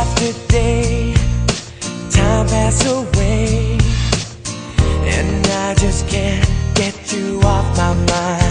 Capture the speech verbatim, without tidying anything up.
after day, time passes away, and I just can't get you off my mind.